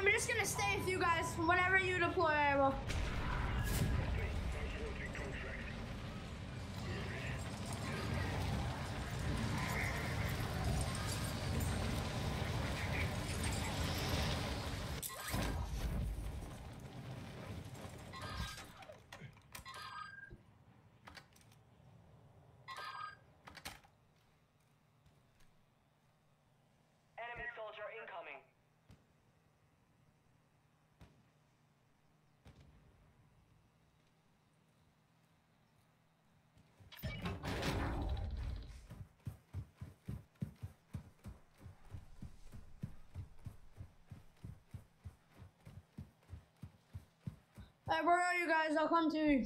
I'm just gonna stay with you guys whenever you deploy. I will. Enemy soldier incoming. Alright, where are you guys? I'll come to you.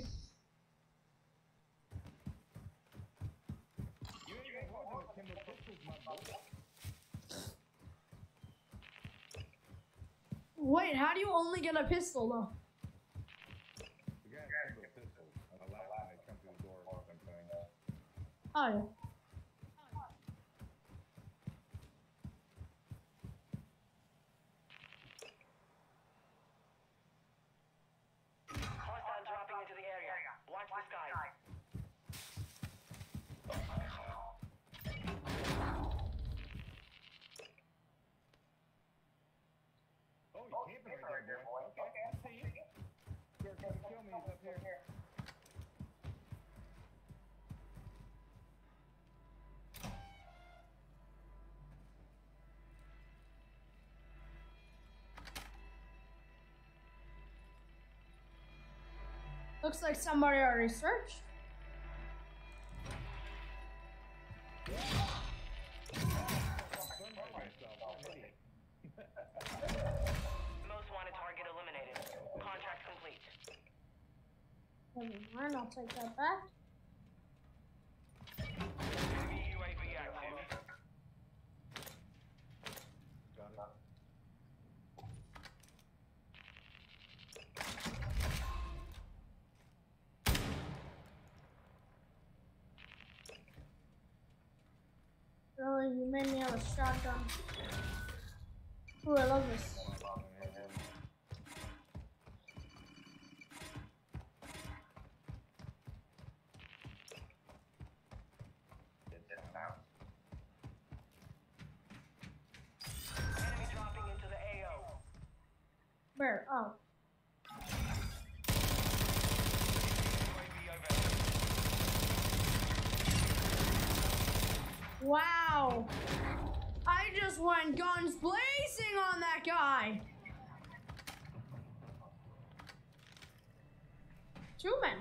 Wait, how do you only get a pistol though? The guy has a pistol. On the left when they come through the door or something. Oh yeah. Hostile dropping into the area. Watch the sky. Oh, he's camping right there, boy. Okay, I see you. Sir, come and kill me. He's up here. Looks like somebody already searched. Most wanted target eliminated. Contract complete. Never mind, I'll take that back. Enemy UAV active. Got it. Really, you made me have a shotgun. Ooh, I love this. Enemy dropping into the AO. Where? Oh. UAV overhead. Wow. I just went guns blazing on that guy. Two men.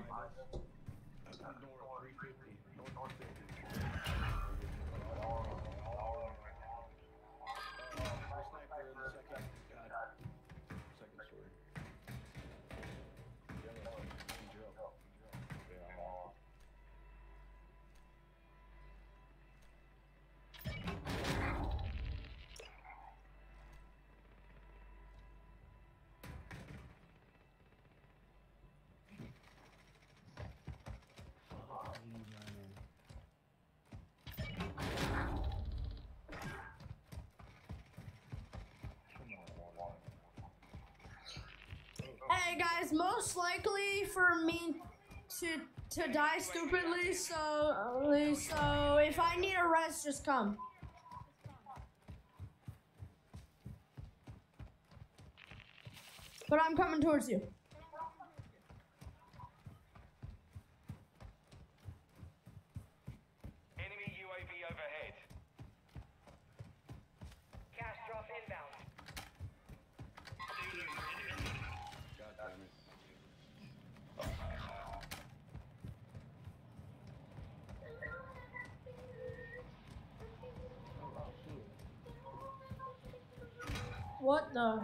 Hey guys, most likely for me to die stupidly, so if I need a rest, just come. But I'm coming towards you. Enemy UAV overhead. Cash drop inbound. God damn it. What the?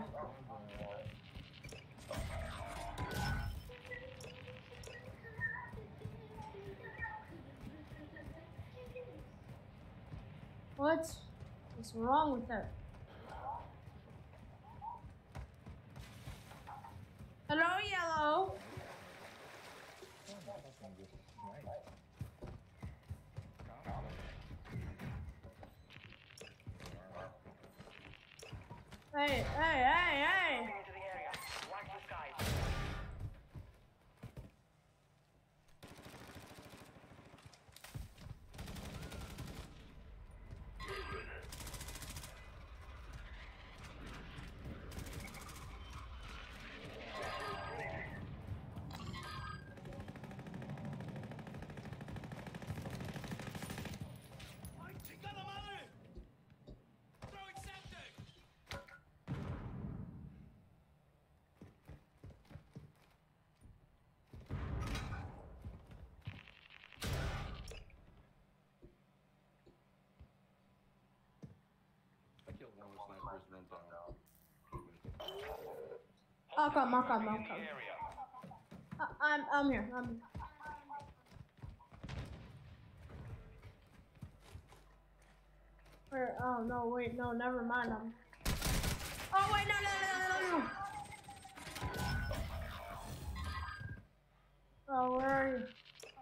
What's wrong with that? Hello, Yellow. Hey, hey, hey, hey! Moving into the area. Watch the skies. I killed one of the snipers and then down. I'll come. In the area. I'm here. I'm here. Where? Oh no! Wait, no. Never mind. Oh wait, no. Oh, where are you?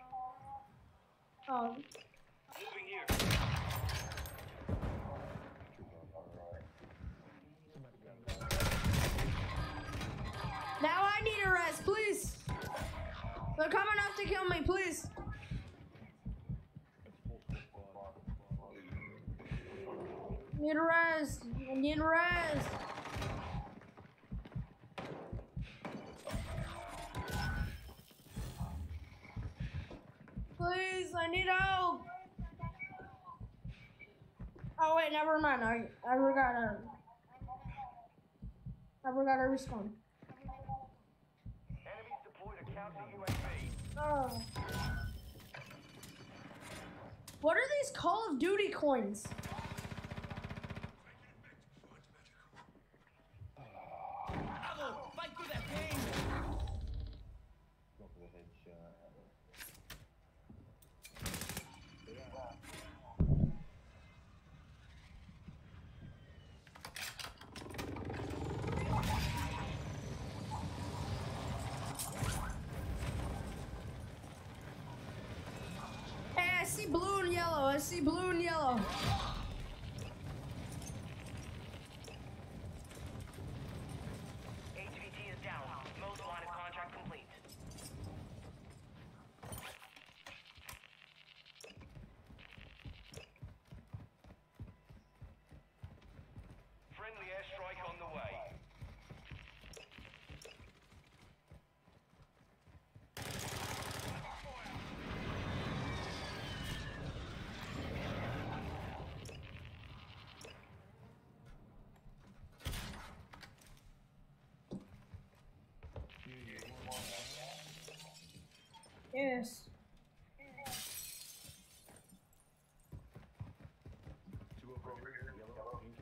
Oh. Moving here. Now I need a rest, please. They're coming up to kill me, please. Need a rest. I need a rest. Please, I need help. Oh wait, never mind. I forgot to respawn. Enemies deployed a counter UAV. Oh. What are these Call of Duty coins? Fight through that pain. Go for the headshot. Hey, I see blue and yellow. I see blue and yellow. HVT is down. Most wanted contract complete. Friendly airstrike on the way. Yes. Two over here, yellow, pink.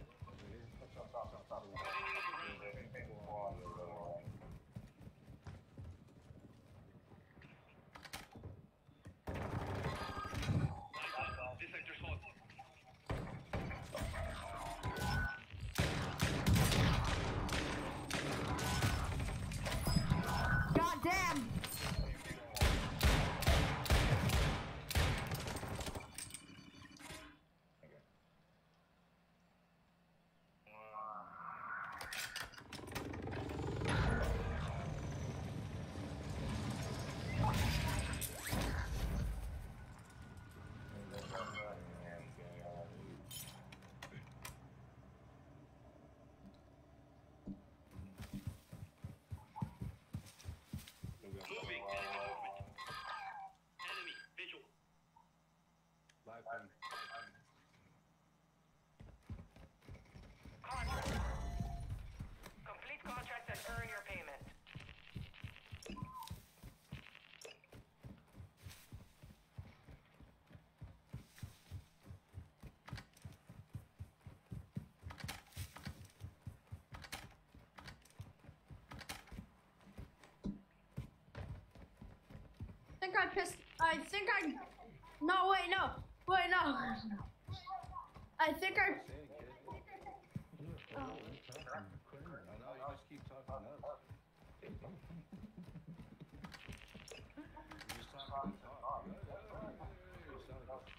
This sector's hot. God damn. Moving. Enemy movement. Enemy visual. Live pen. Contract. Complete contract and earn your payment. No, wait, no. Wait, no. I think I. I know, you just keep talking nuts. You just talking to talk. You sound like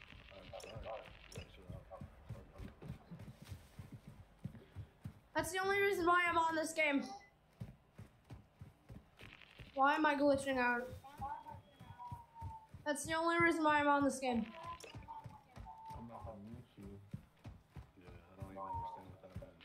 That's the only reason why I'm on this game. Why am I glitching out? That's the only reason why I'm on this game. I'm not gonna mute you. Yeah, I don't even understand what that means.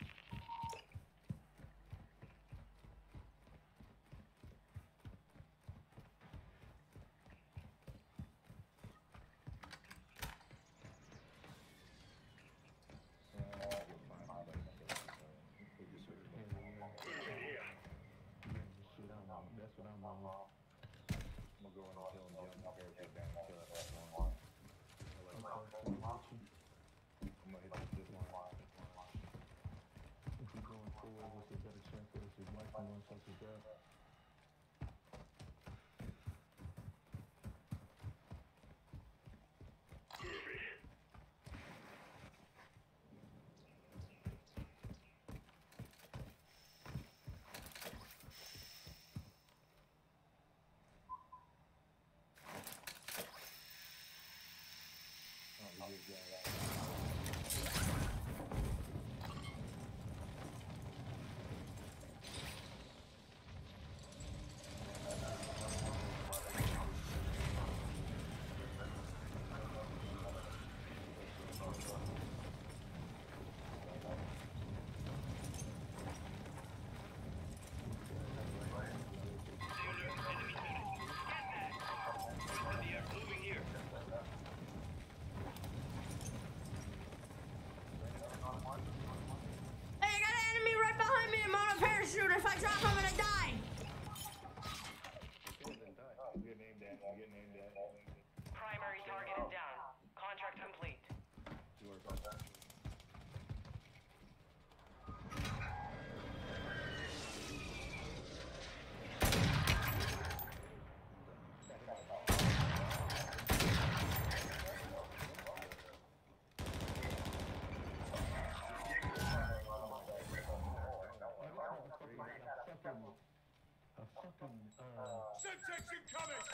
That's what I'm on. I'm gonna go in and kill him, jump the parachute down and kill that last one. I'm gonna hit this one. If you're going forward, what's a better chance that it's your life and one such as that? Oh, you just got it. Hey, I got an enemy right behind me. I'm on a parachute. If I drop, I'm gonna die. I'm getting aimed at. I'm getting aimed at. Primary target is down. Contract complete. You work on that. Semtex incoming!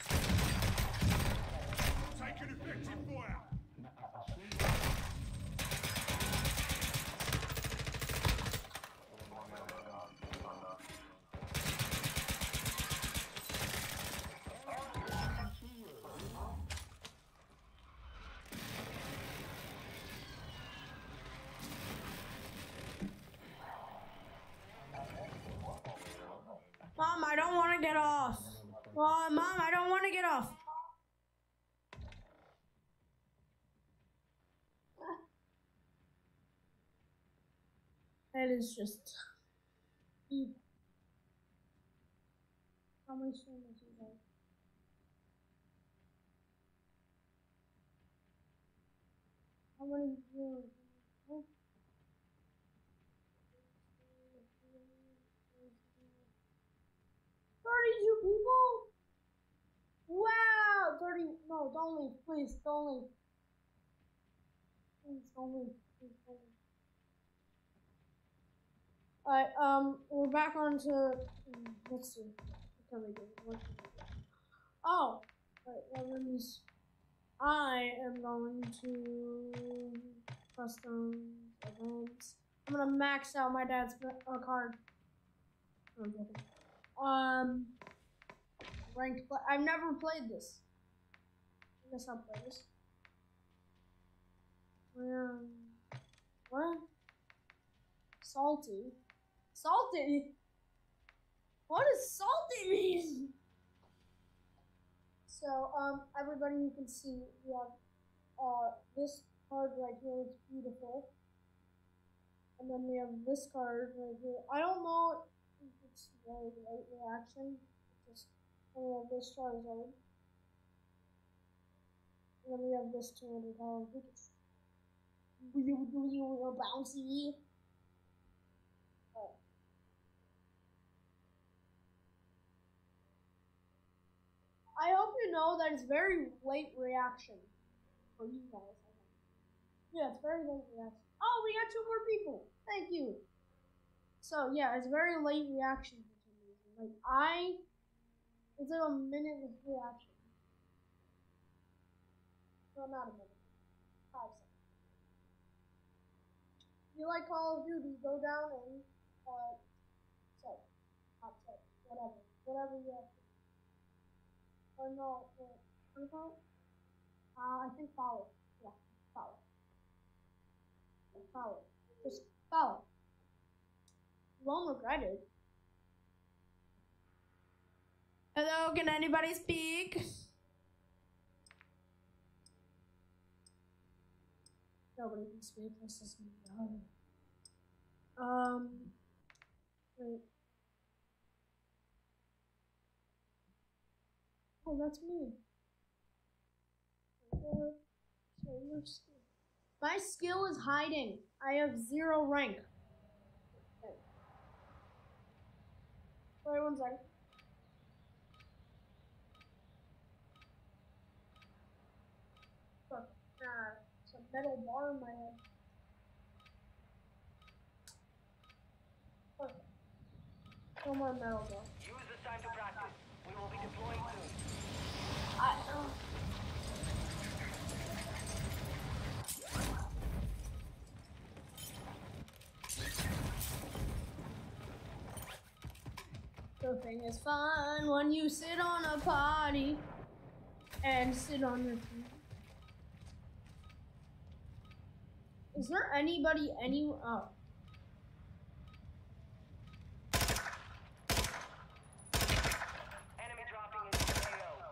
Taking effective fire! Mom, I don't want to get off. Well, Mom, I don't want to get off. That is just. How many streamers you guys? How many viewers? 32 people? Wow! 30. No, don't leave. Please, don't leave. Please, don't leave. Please, don't leave. Alright, we're back on to. Let's see. What can we do? What can we do? Oh! Alright, that means I am going to custom events. I'm gonna max out my dad's card. I'm joking. Ranked play. I've never played this. I guess I'll play this. What? Salty? Salty? What does salty mean? So, everybody, you can see we have this card right here. It's beautiful. And then we have this card right here. I don't know if it's very late reaction. Just and we have this Charizard. And then we have this 200 pound Pikachu. You bouncy. Oh. I hope you know that it's very late reaction for you guys. Yeah, it's very late reaction. Oh, we got 2 more people. Thank you. So yeah, it's very late reaction for some reason. Like it's like a minute reaction. No, not a minute. 5 seconds. If you like Call of Duty, go down and whatever you have. Or no, wait, what do you call it? I think follow. Yeah, follow. Follow. Just follow. Won't regret it. Hello, can anybody speak? Nobody can speak. This is no. Wait. Oh, that's me. My skill is hiding. I have 0 rank. Okay. Wait 1 second. Look, it's a metal bar in my head. Perfect. No more metal bar. Use this time to practice. We will be deploying soon. Surfing is fun when you sit on a potty and sit on your feet. Is there anybody oh. Enemy dropping into the AO.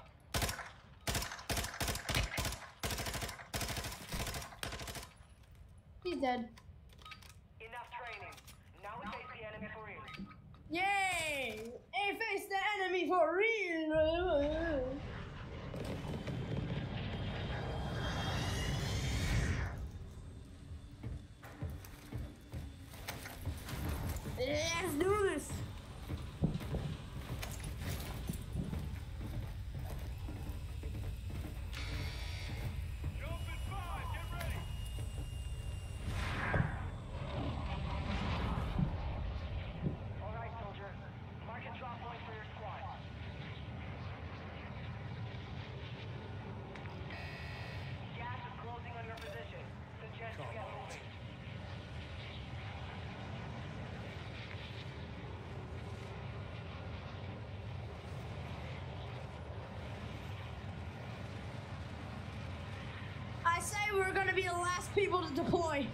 He's dead. Enough training. Now we face the enemy for real. Yay! Hey, face the enemy for real! Let's do this! Jump in 5, get ready! Alright, soldier. Mark a drop point for your squad. Gas is closing on your position. Suggest you get moving. I say we're gonna be the last people to deploy.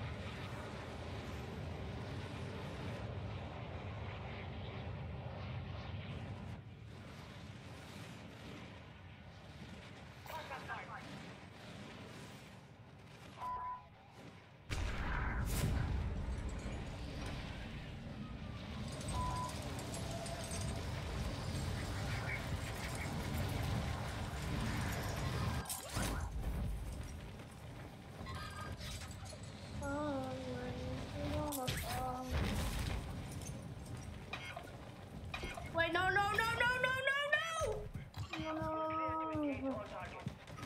Wait, no, no, no, no, no, no, no! Clear to engage No. all targets.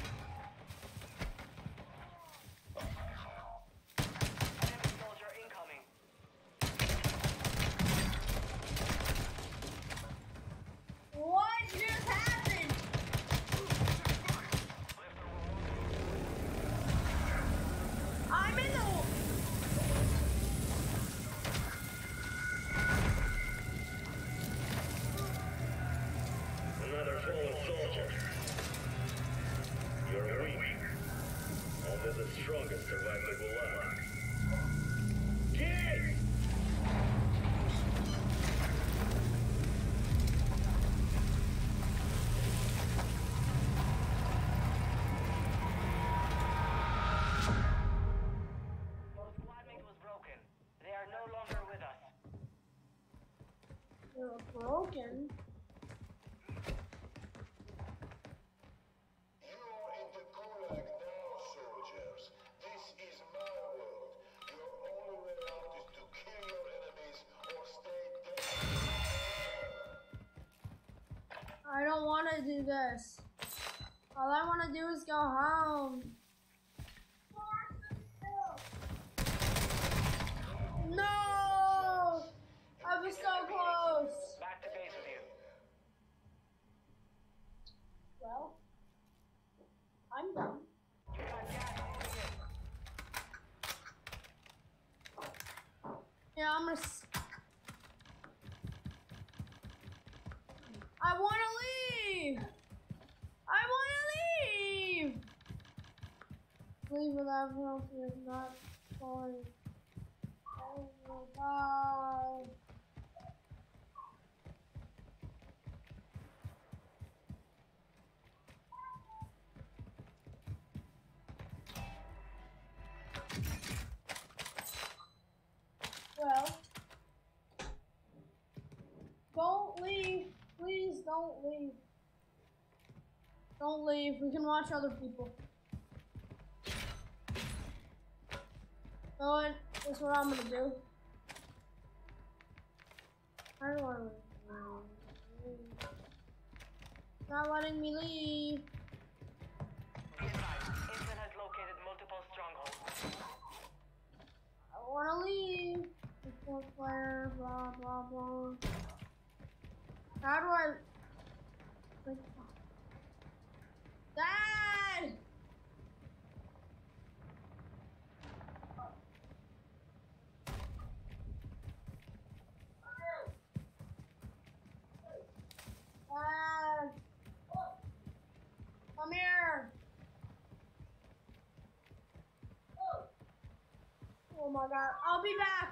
Enemy soldier incoming. What just happened? I'm in the... Another fallen soldier. You're weak. Only the strongest survive the gulag. Get! Your squadmate was broken. They are no longer with us. You're broken. You're in the gulag now, soldiers. This is my world. Your only way out is to kill your enemies or stay dead. I don't want to do this. All I want to do is go home. No! I was so close. Back to base with you. Well, I'm done. You got gas moving in. Yeah, I'm gonna. leave without penalty is not going. I will die. Well, don't leave. Please don't leave. Don't leave. We can watch other people. So that's what I'm gonna do. How do I leave? Not letting me leave. Be advised, Intel has located multiple strongholds. I wanna leave. Four player, blah blah blah. How do I? Dad! Dad! Come here! Oh my god, I'll be back!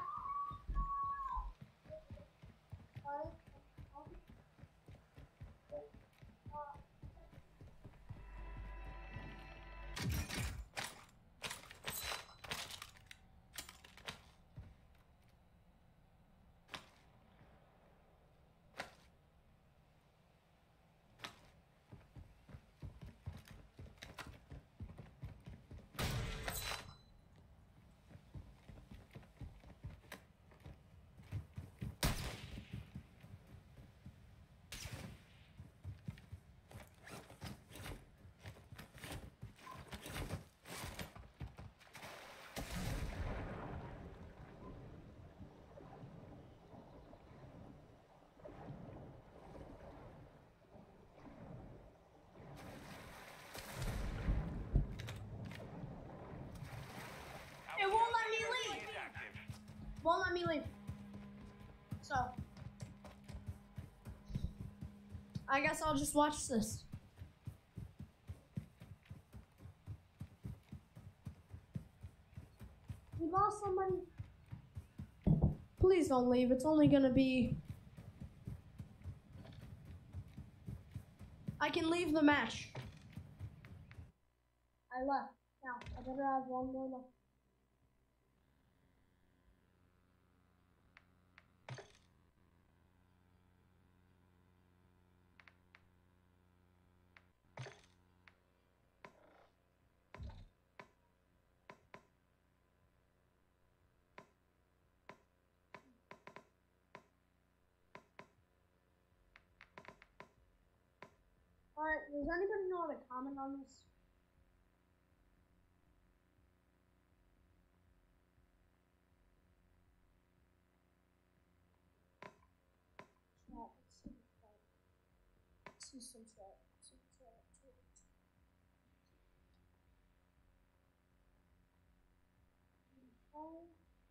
It won't let me leave! Won't let me leave. So, I guess I'll just watch this. We lost somebody. Please don't leave. It's only gonna be. I can leave the match. I left. Now, I better have one more left. Alright, does anybody know how to comment on this? Chat, let's see some chat. Oh,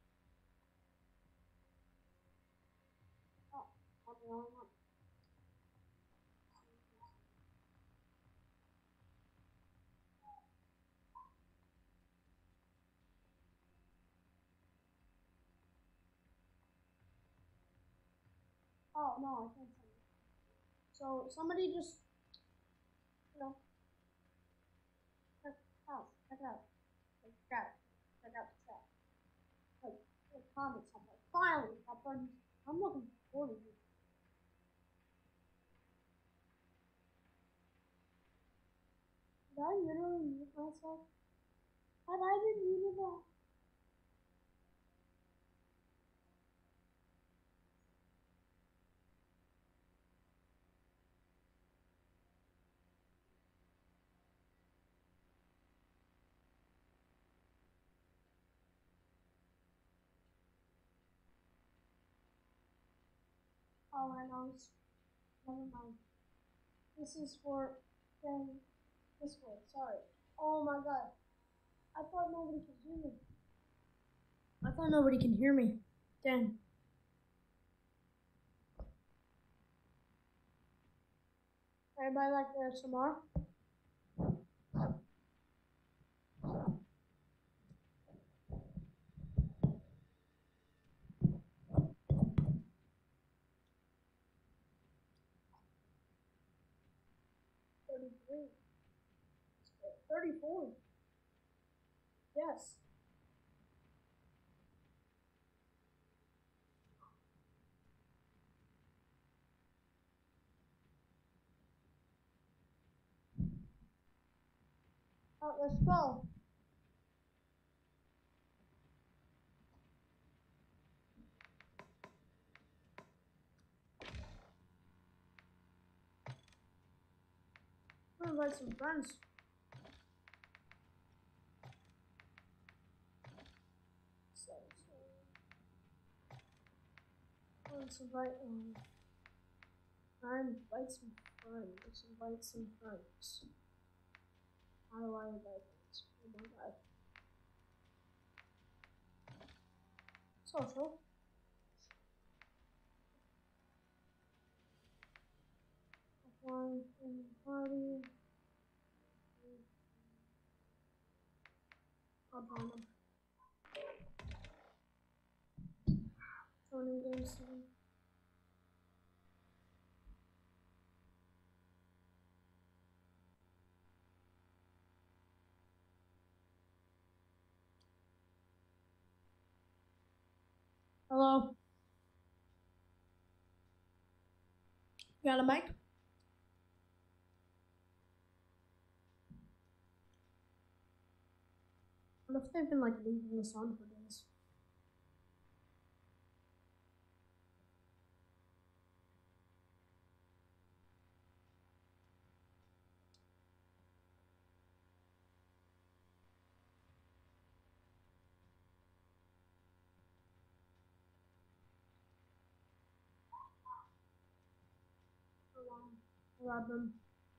I'm the only one. Oh, no, I can't send it. So, somebody just, check it out. Like, check out the chat. Like comment something. Finally, I'm looking forward to it. Did I literally mute myself? Have I been muted that? Oh, I know. Never mind. This is for then this way. Sorry. Oh my god. I thought nobody could hear me. I thought nobody can hear me. Dang. Everybody like the ASMR? 33. 34. Yes. Oh, let's go. I'm gonna invite some friends. Let's invite invite some friends. Let's invite some friends. How do I invite friends? Oh my god. Social. Offline party. I'll join them. Joining game soon. Hello. You got a mic? What if they've been like leaving this on for days? Grab them.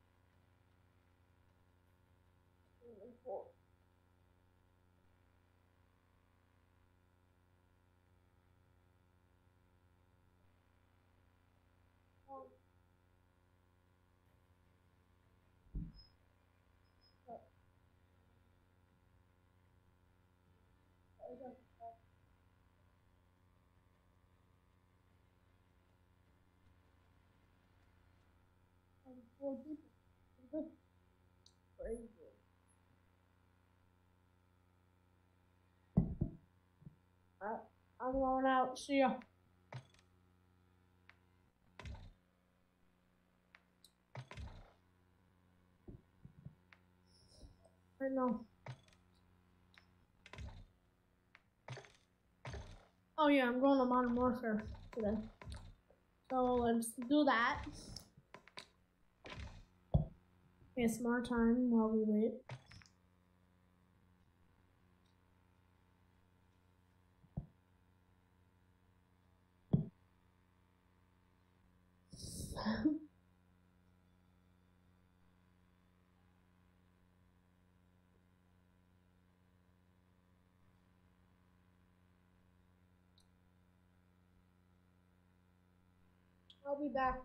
Four people. Good. Very good. Alright, I'm going out. See ya. Right now. Oh yeah, I'm going to Modern Warfare today. So let's do that. It's more time while we wait. I'll be back.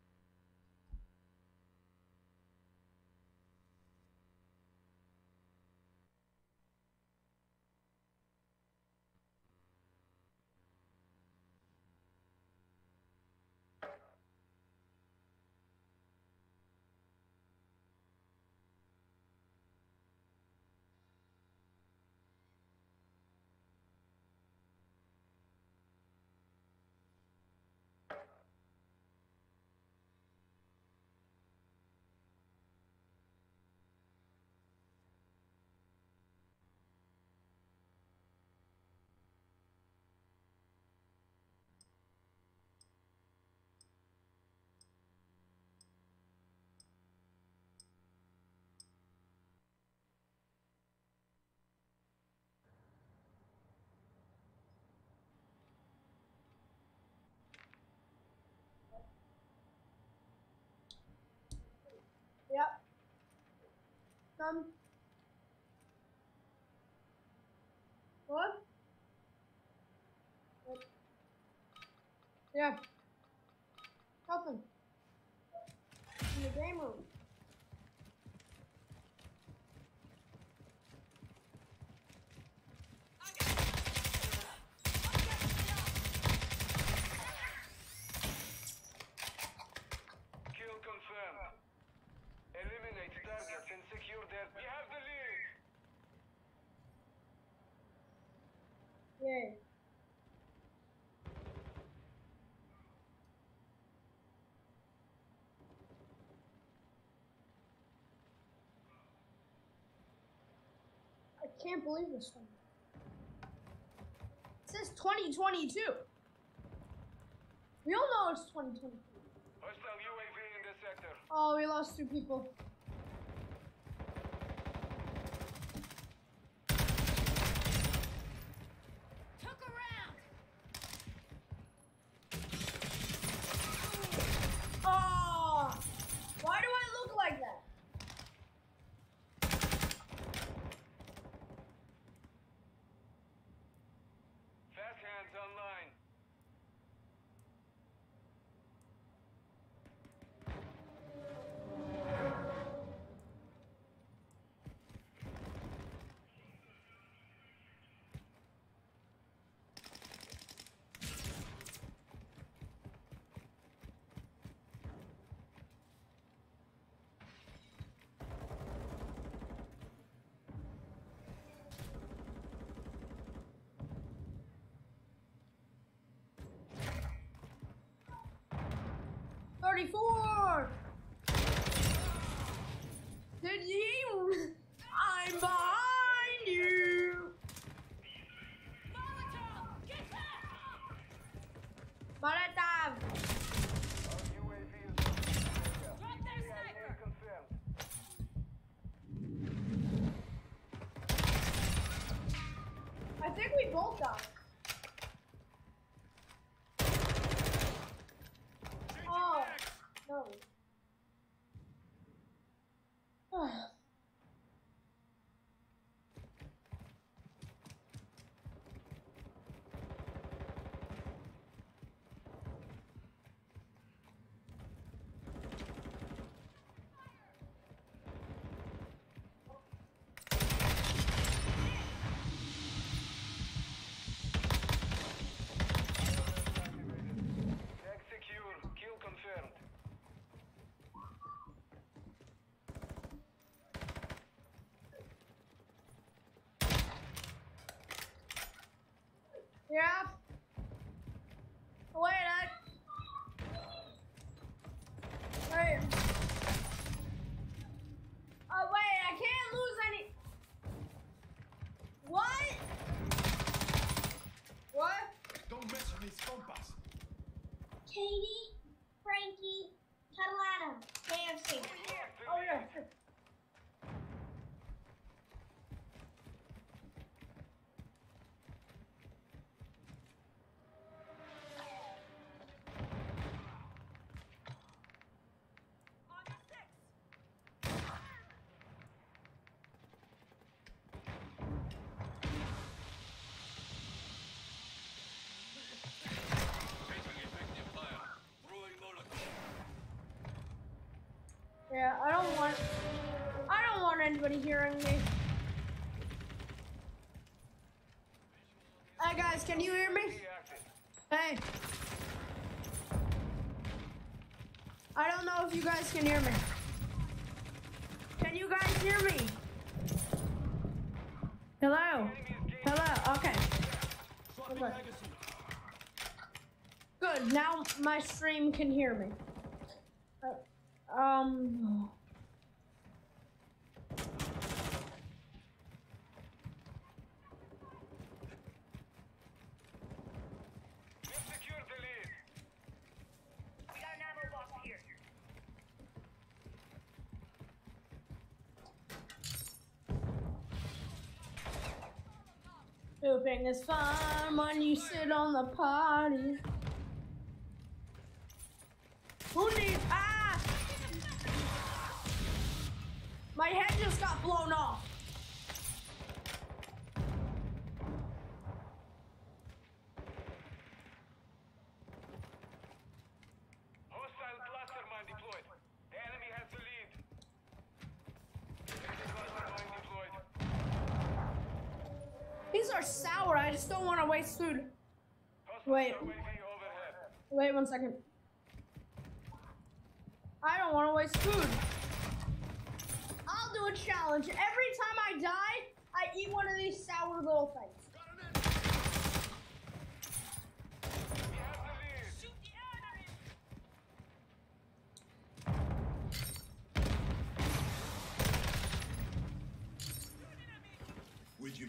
Yep. What? Yeah. Nothing. In the game room. Kill confirmed. Eliminate Can't believe this one. It says 2022. We all know it's 2022. Hostile UAV in this sector. Oh, we lost 2 people. Took a round. Oh, why do I look like that? Fast hands online. Did you? I'm behind you. Molotov! Get back! Molotov. UAV is Drop their sniper! confirmed. I think we both died. Oh, no. Tag secure. Kill confirmed. Yeah. Wait, Wait. Oh, wait, I can't lose any. What? What? Don't mention these compas. Katie, Frankie, Catalana, KFC. Oh, yeah. Sure. Yeah, I don't want anybody hearing me. Hey guys, can you hear me? Hey. I don't know if you guys can hear me. Can you guys hear me? Hello? Hello, okay. Okay. Good, now my stream can hear me. We've secured the lead. We got an ammo box here. Pooping is fun when you sit on the potty. Who needs My head just got blown off. Hostile cluster mine deployed. The enemy has the lead. Cluster mine deployed. These are sour. I just don't want to waste food. Hostile Wait. UAV overhead. Wait 1 second. I don't want to waste food. I'll do a challenge. Every time I die, I eat one of these sour little things. We have the lead. Shoot the enemy! Would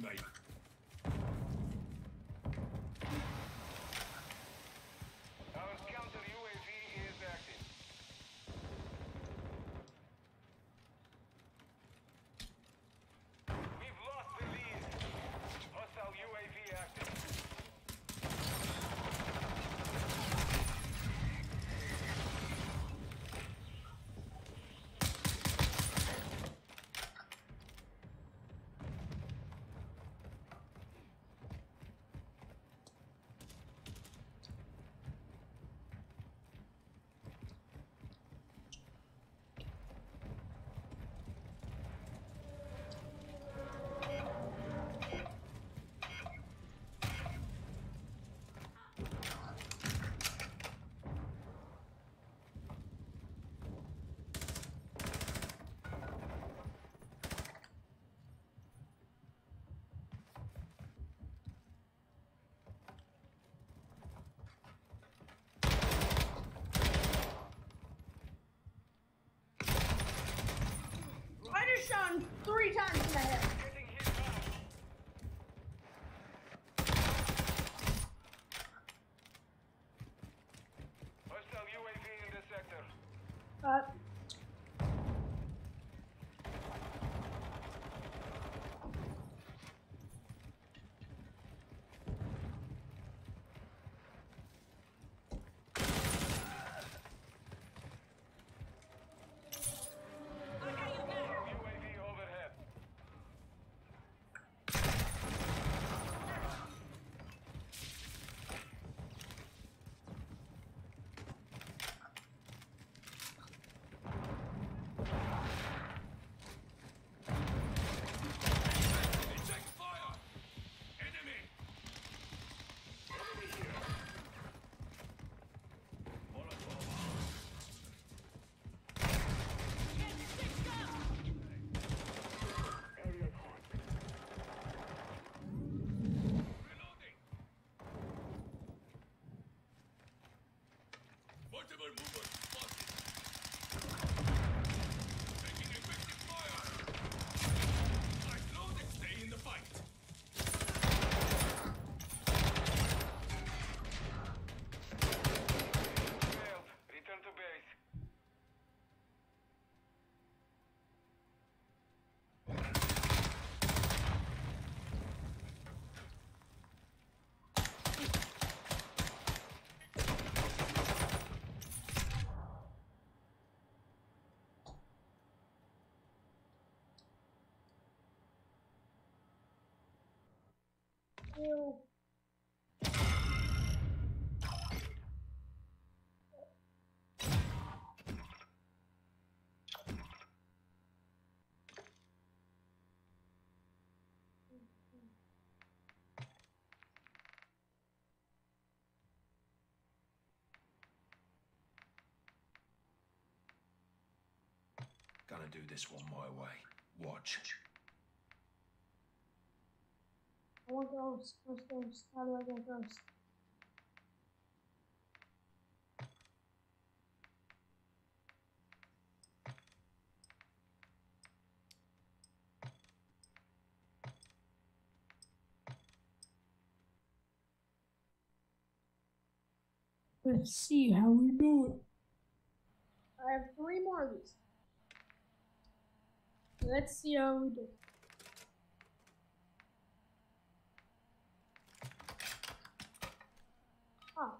him 3 times in the head. Getting hit hard. Hostile UAV in the sector. Uh, UAV overhead. Failed. Return to base. ew. Gonna do this one my way. Watch. I want ghost. Where's ghost? How do I get ghost? Let's see how we do it. I have 3 more of these. Let's see how we do. Oh.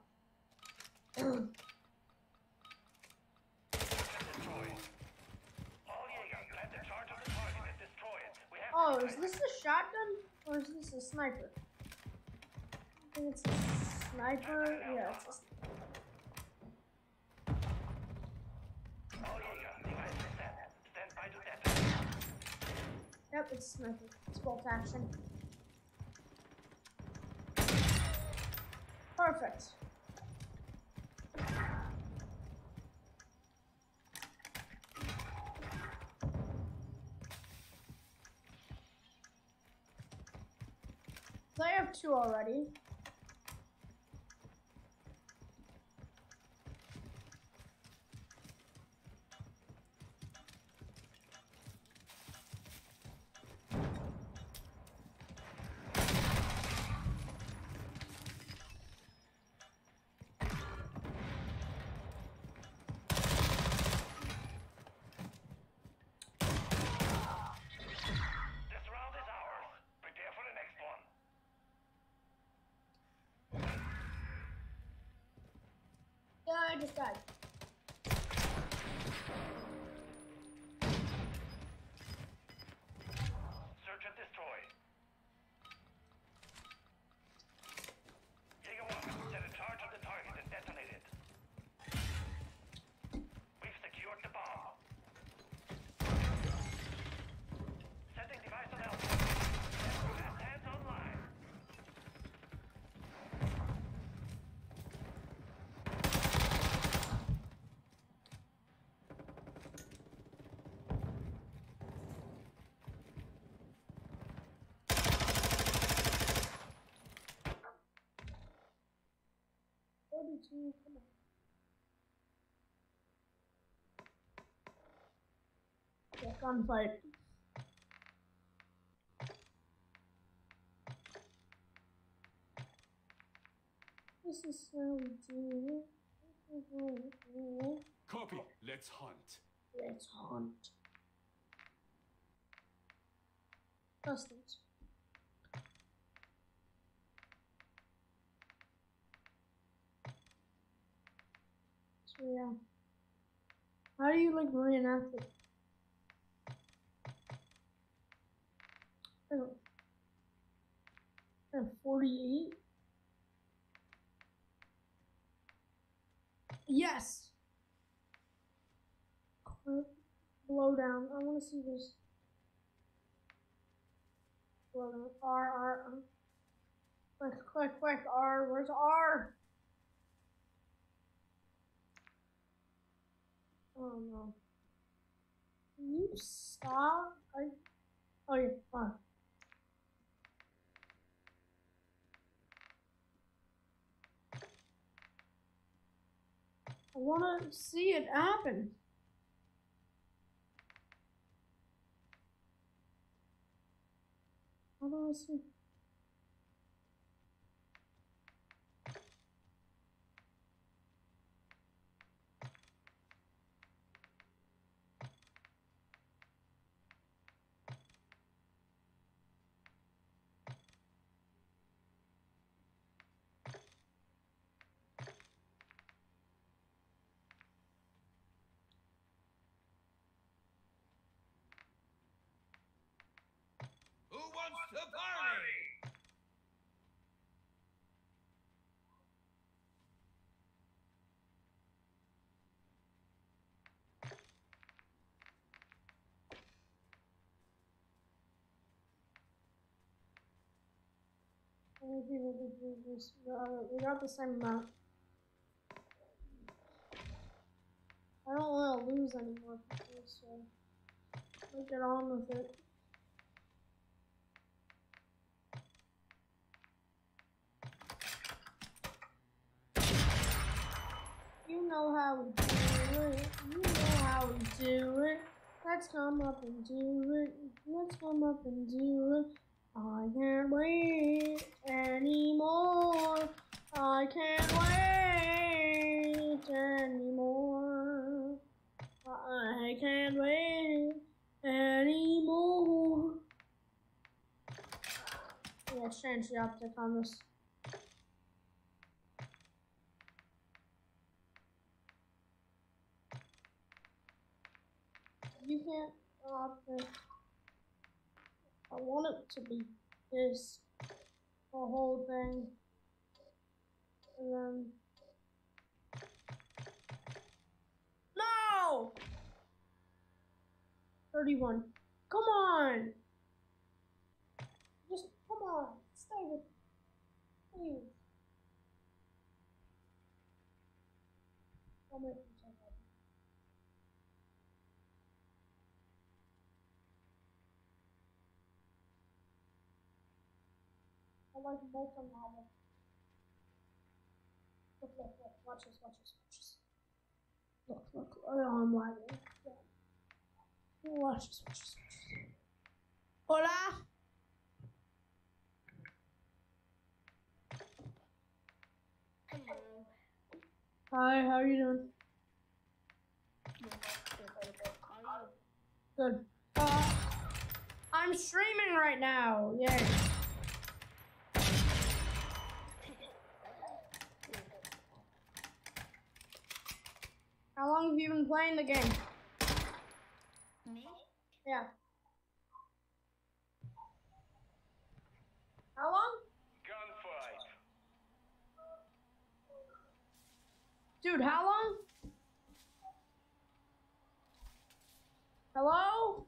Oh, is this a shotgun or is this a sniper? I think it's a sniper. Yeah, it's a sniper. Yep, it's a sniper. It's bolt action. Perfect. So I have 2 already. I just died. Search and destroy. Jaeger 1, set a charge on the target and detonate it. We've secured the bomb. Setting device on Alpha. Fast hands online. Come on. Yeah, gunfight. This is how we do it. This is how we do it. Copy. Let's hunt. Let's hunt. Customs. So yeah. How do you like reenact it? I have 48. Yes. Blow down. I want to see this. Blow down. R. Quick. R. Where's R? Oh no. Can you stop? Oh yeah. R. I want to see it happen. How do I see? Who wants to party? How many people did we just? We got the same amount. I don't want to lose any more people, so let's get on with it. You know how we do it. You know how we do it. Let's come up and do it. Let's come up and do it. I can't wait anymore. I can't wait anymore. I can't wait anymore. Yeah, change the optic on this. You can't optic. I want it to be this, the whole thing, and then no. 31. Come on. Just come on. Stay with me. Please. I'll make you check out. I like molten lava. Look. Watch this. Look. Oh, I'm lagging. Yeah. Watch this. Hola. Hi, how are you doing? Good. I'm streaming right now. Yay. How long have you been playing the game? Me? Yeah. How long? Gunfight. Dude, how long? Hello?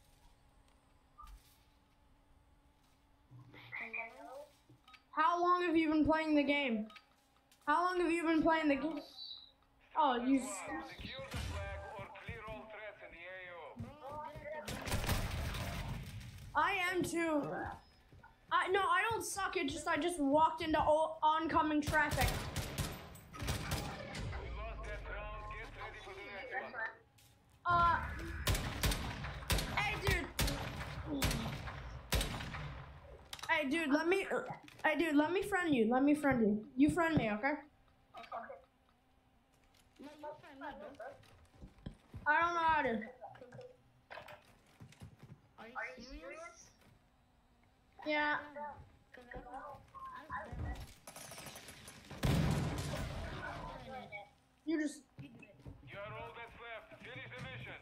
How long have you been playing the game? How long have you been playing the game? Oh, you... Secure the flag or clear all threats in the AO. I am too. No, I don't suck. I just walked into oncoming traffic. We lost that round. Get ready for the next one. Hey, dude. Hey, dude, let me... Hey, dude, let me friend you. Let me friend you. You friend me, okay? No, you friend me, bro. I don't know how to. Are you serious? Yeah. Cause I was done. You just. You are all that's left. Finish the mission.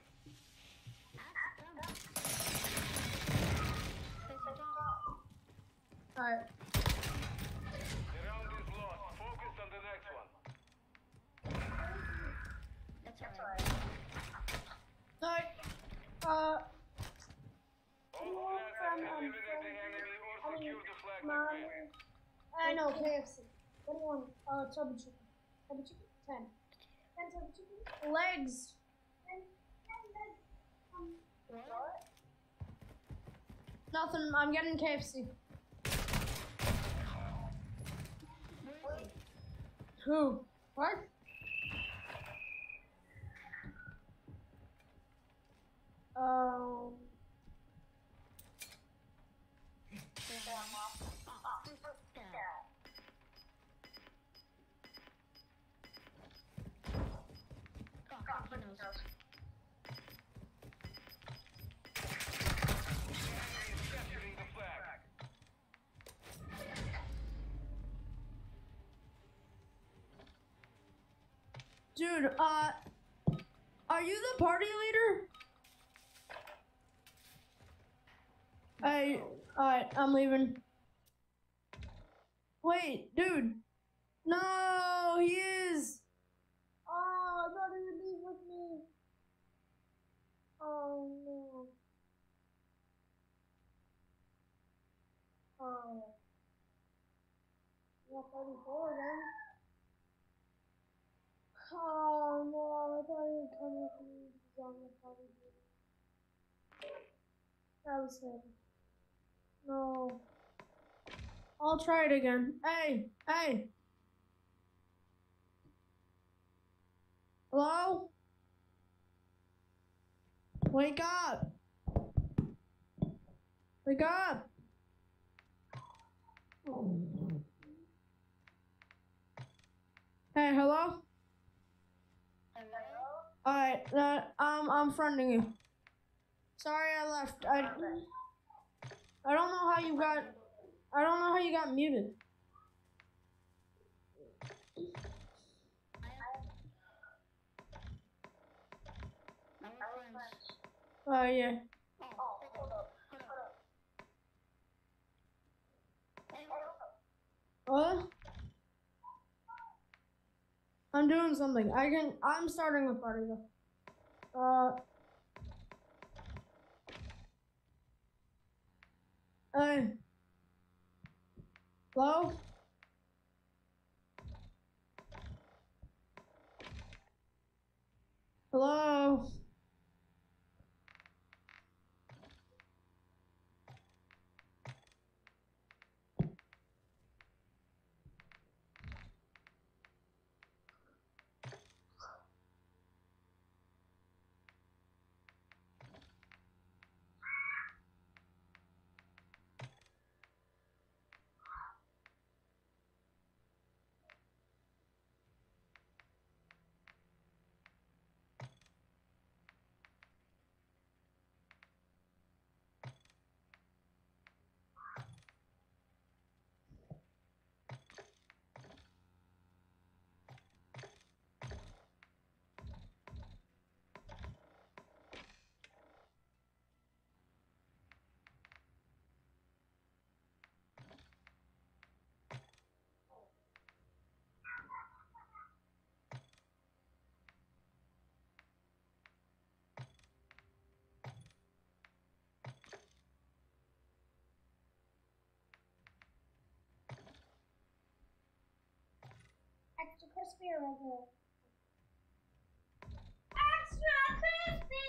Alright. The round is lost. Focus on the next one. That's alright. Alright. All threats have eliminated the enemy or secure the flag like win. I know, KFC. What do you want? Chubby chicken. Chubby chicken? 10. 10 chubby chicken? Legs. 10 legs. What? Nothing. I'm getting KFC. Who? What? Um. Capturing the flag. Dude, are you the party leader? Alright, I'm leaving. Wait, dude. No, he is. Oh, I thought he would leave with me. Oh, no. Oh. Yeah, 34 then. Oh, no, I thought he would come with me. He's on the party leader. That was sad. No. I'll try it again. Hey, hey. Hello? Wake up. Wake up. Hey, hello? Alright, I'm friending you. Sorry I left. I don't know how you got muted. Yeah. What? I'm doing something. I'm starting a party though. Hey. Hello? Hello? Extra crispy or regular? Extra crispy!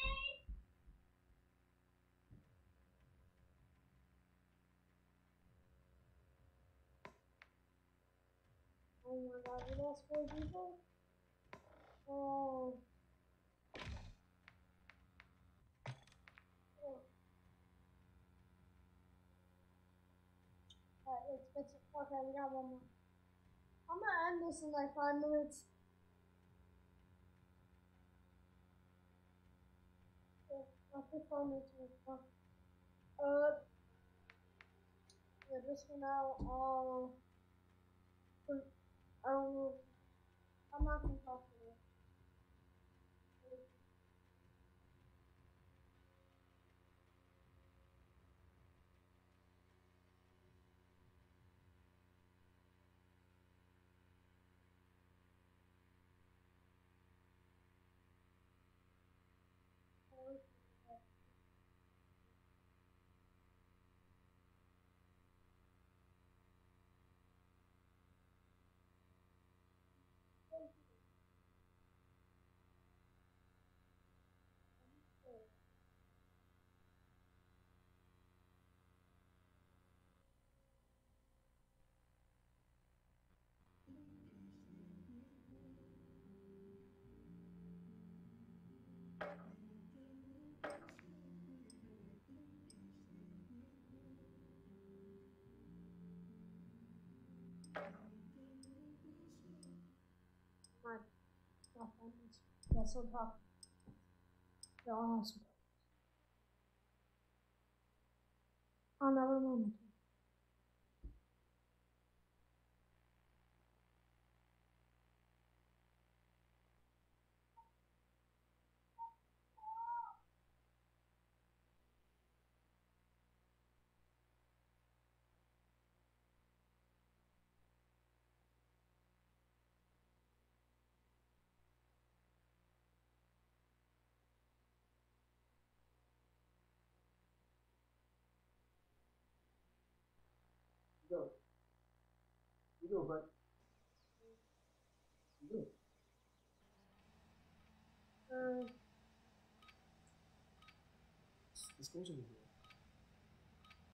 Oh my god, we lost 4 people? Oh. Alright, let's Let's get okay, we got one more. I'm gonna end this in like 5 minutes. Yeah, I'll put 5 minutes in this one. Yeah, just for now, I'm not gonna talk to you. My friends, that's on top. They're awesome. I'll never remember. Go. You go, bud. You go. This goes over here.